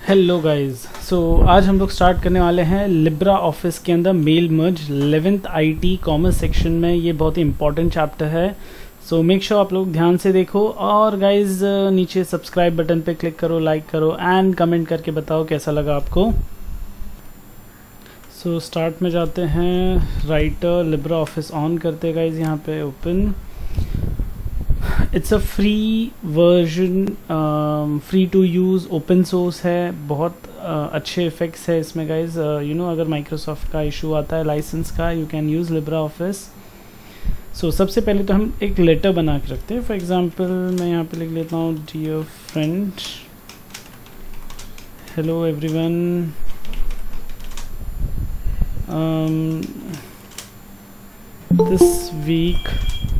Hello guys. आज हम लोग स्टार्ट करने वाले हैं लिब्रा ऑफिस के अंदर mail merge 11th IT commerce section में। ये बहुत ही इंपॉर्टेंट चैप्टर है, सो मेक श्योर आप लोग ध्यान से देखो। और गाइस नीचे सब्सक्राइब बटन पे क्लिक करो, लाइक करो एंड कमेंट करके बताओ कैसा लगा आपको। स्टार्ट में जाते हैं। राइटर लिब्रा ऑफिस ऑन करते गाइस, यहाँ पे open. It's a free version, free to use, open source है। बहुत अच्छे इफ़ेक्ट्स है इसमें गाइज। अगर माइक्रोसॉफ्ट का इशू आता है लाइसेंस का, you can use Libre Office. सबसे पहले तो हम एक लेटर बना के रखते हैं। फॉर एग्जांपल मैं यहाँ पे लिख लेता हूँ, dear friend, hello everyone, this week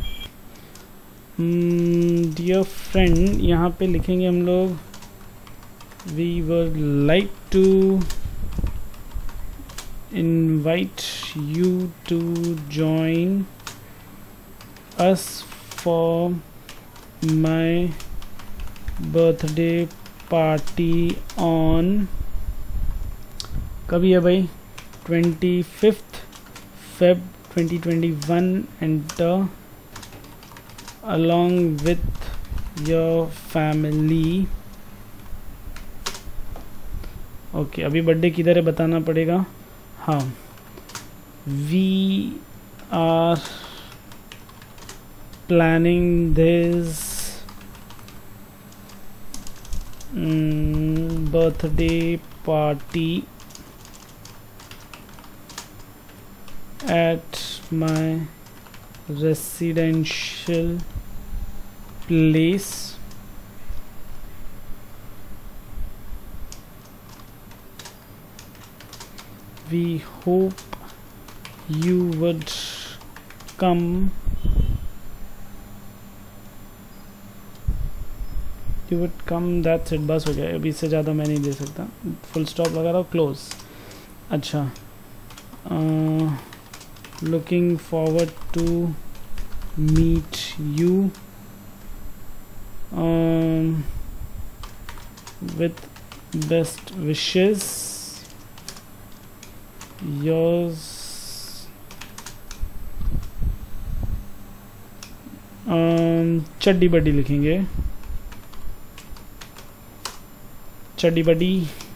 dear friend, यहाँ पे लिखेंगे हम लोग, we would like to invite you to join us for my birthday party on, कभी है भाई, 25th Feb 2021, enter along with your family। Okay, अभी बर्थडे किधर है बताना पड़ेगा। हाँ, we are planning this birthday party at my residential place। We hope you would come that's it, बस हो गया। अभी इससे ज़्यादा मैं नहीं दे सकता। फुल स्टॉप लगा रहा हूँ, क्लोज। अच्छा, looking forward to meet you with best wishes, yours चड्डी बड्डी लिखेंगे, चड्डी बड्डी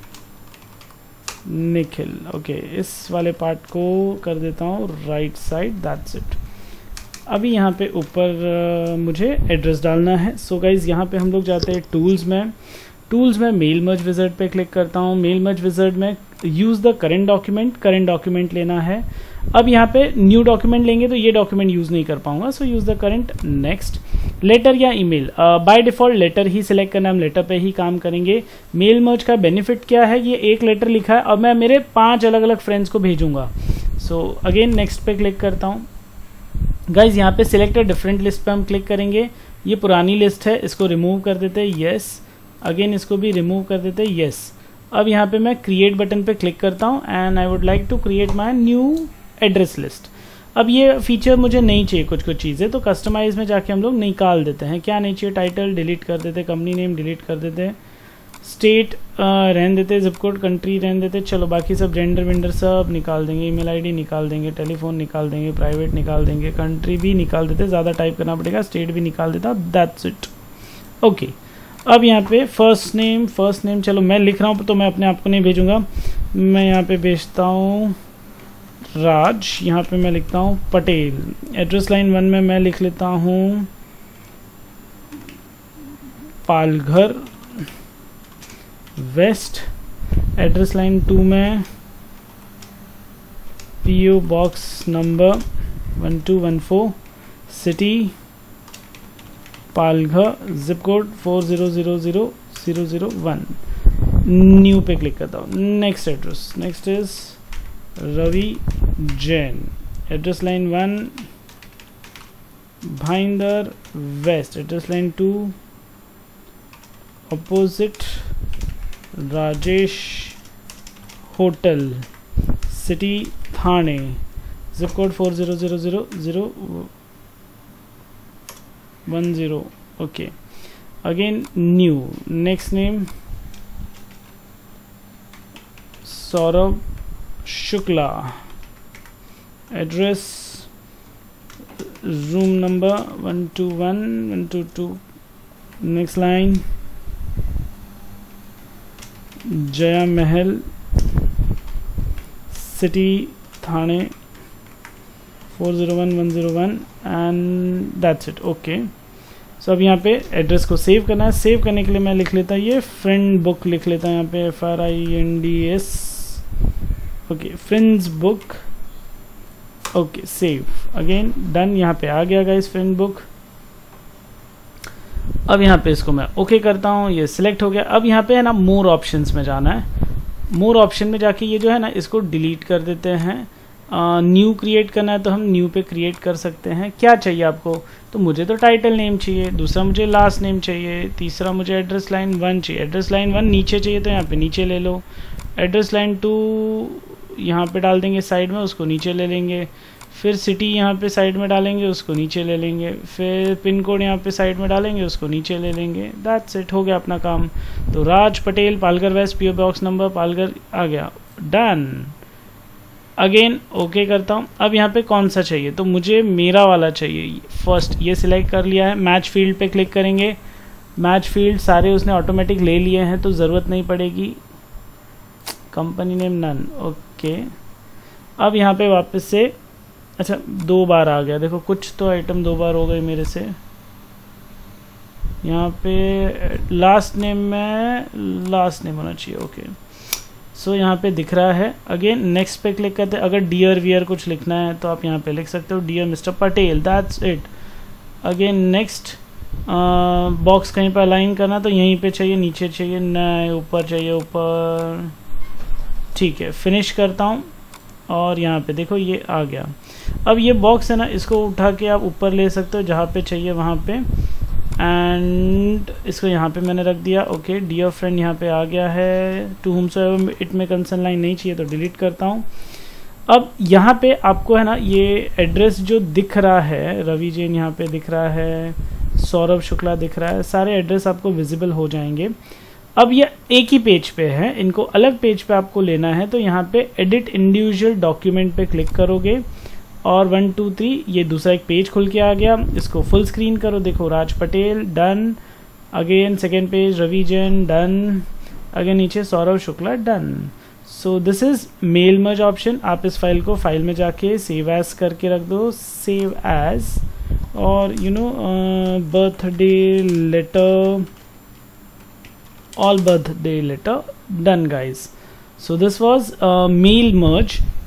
निखिल। ओके, इस वाले पार्ट को कर देता हूँ राइट साइड, दैट्स इट। अभी यहाँ पे ऊपर मुझे एड्रेस डालना है। गाइज यहाँ पे हम लोग जाते हैं टूल्स में मेल मर्ज विज़ार्ड पे क्लिक करता हूँ। मेल मर्ज विज़ार्ड में यूज़ द करंट डॉक्यूमेंट लेना है। अब यहाँ पे न्यू डॉक्यूमेंट लेंगे तो ये डॉक्यूमेंट यूज़ नहीं कर पाऊंगा, so use the current. Next, letter या ईमेल, बाय डिफ़ॉल्ट लेटर ही सिलेक्ट करना, हम लेटर पे ही काम करेंगे। मेल मर्ज का बेनिफिट क्या है, ये एक लेटर लिखा है, अब मैं मेरे 5 अलग अलग फ्रेंड्स को भेजूंगा। अगेन नेक्स्ट पे क्लिक करता हूँ। गाइज यहाँ पे सिलेक्ट अ डिफरेंट लिस्ट पे हम क्लिक करेंगे। ये पुरानी लिस्ट है, इसको रिमूव कर देते हैं, येस। अगेन इसको भी रिमूव कर देते हैं, येस। अब यहाँ पे मैं क्रिएट बटन पे क्लिक करता हूँ and I would like to create my new address list. अब ये फीचर मुझे नहीं चाहिए, कुछ चीज़ें तो कस्टमाइज में जाके हम लोग निकाल देते हैं। क्या नहीं चाहिए, टाइटल डिलीट कर देते, कंपनी नेम डिलीट कर देते, स्टेट रहने देते, जिप कोड कंट्री रहने देते, चलो बाकी सब जेंडर वेंडर सब निकाल देंगे, ईमेल आईडी निकाल देंगे, टेलीफोन निकाल देंगे, प्राइवेट निकाल देंगे, कंट्री भी निकाल देते, ज़्यादा टाइप करना पड़ेगा, स्टेट भी निकाल देता, दैट्स इट। ओके, अब यहाँ पे फर्स्ट नेम चलो मैं लिख रहा हूँ तो मैं अपने आप को नहीं भेजूंगा, मैं यहाँ पे भेजता हूँ राज। यहाँ पे मैं लिखता हूँ पटेल। एड्रेस लाइन 1 में मैं लिख लेता हूँ पालघर वेस्ट। एड्रेस लाइन 2 में PO box number 1214, city Palghar, zip code 40000001। New पे क्लिक करता हूँ। Next address, next is Ravi Jain. Address line 1 Bhayander west. Address line 2 opposite Rajesh hotel, city Thane, zip code 40000010। Okay, again new. Next name Saurabh Shukla, address room number 121 122, next line Jaya Mahal, city Thane 401101 and that's it. Okay, so अब यहाँ पे address को save करना है। Save करने के लिए मैं लिख लेता हूँ ये फ्रेंड बुक, लिख लेता हूँ यहाँ पे FRINDS। Okay, friends book. Okay, save again, done. यहाँ पे आ गया गाइस फ्रेंड बुक। अब यहाँ पे इसको मैं ओके करता हूँ, ये सिलेक्ट हो गया। अब यहाँ पे है ना मोर ऑप्शंस में जाना है। मोर ऑप्शन में जाके ये जो है ना इसको डिलीट कर देते हैं। न्यू क्रिएट करना है तो हम न्यू पे क्रिएट कर सकते हैं। क्या चाहिए आपको? तो मुझे तो टाइटल नेम चाहिए, दूसरा मुझे लास्ट नेम चाहिए, तीसरा मुझे एड्रेस लाइन 1 चाहिए। एड्रेस लाइन 1 नीचे चाहिए तो यहाँ पे नीचे ले लो। एड्रेस लाइन 2 यहाँ पे डाल देंगे साइड में, उसको नीचे ले लेंगे। फिर सिटी यहाँ पे साइड में डालेंगे, उसको नीचे ले लेंगे। फिर पिन कोड यहाँ पे साइड में डालेंगे, उसको नीचे ले लेंगे। दैट्स इट, हो गया अपना काम। तो Raj Patel, Palghar west, PO box number Palghar आ गया, डन। अगेन ओके करता हूँ। अब यहाँ पे कौन सा चाहिए? तो मुझे मेरा वाला चाहिए फर्स्ट, ये सिलेक्ट कर लिया है। मैच फील्ड पे क्लिक करेंगे। मैच फील्ड सारे उसने ऑटोमेटिक ले लिए हैं तो ज़रूरत नहीं पड़ेगी। Company name none, okay. अब यहाँ पे वापस से, अच्छा 2 बार आ गया, देखो कुछ तो आइटम 2 बार हो गए मेरे से। यहाँ पे लास्ट नेम में लास्ट नेम होना चाहिए, ओके। सो यहाँ पे दिख रहा है। अगेन नेक्स्ट पे क्लिक करते हैं। अगर डियर वियर कुछ लिखना है तो आप यहाँ पे लिख सकते हो, dear mister Patel, that's it. Again next, box कहीं पर अलाइन करना तो यहीं पे चाहिए, नीचे चाहिए, नहीं ऊपर चाहिए, ऊपर, ठीक है। फिनिश करता हूँ और यहाँ पे देखो ये आ गया। अब ये बॉक्स है ना, इसको उठा के आप ऊपर ले सकते हो जहाँ पे चाहिए वहाँ पे, एंड इसको यहाँ पे मैंने रख दिया। ओके, डियर फ्रेंड यहाँ पे आ गया है। To whomsoever it may concern line नहीं चाहिए तो डिलीट करता हूँ। अब यहाँ पे आपको है ना ये एड्रेस जो दिख रहा है, रवि जैन यहाँ पे दिख रहा है, सौरभ शुक्ला दिख रहा है, सारे एड्रेस आपको विजिबल हो जाएंगे। अब ये एक ही पेज पे है, इनको अलग पेज पे आपको लेना है तो यहाँ पे एडिट इंडिविजुअल डॉक्यूमेंट पे क्लिक करोगे और 1 2 3 ये दूसरा एक पेज खुल के आ गया। इसको फुल स्क्रीन करो, देखो Raj Patel, done. Again second page Ravi Jain, done. Again नीचे Saurabh Shukla, done. So this is mail merge option. आप इस फाइल को फाइल में जाके सेव एज करके रख दो, सेव एज, और you know birthday letter, all birthday letter, done guys. So this was mail merge.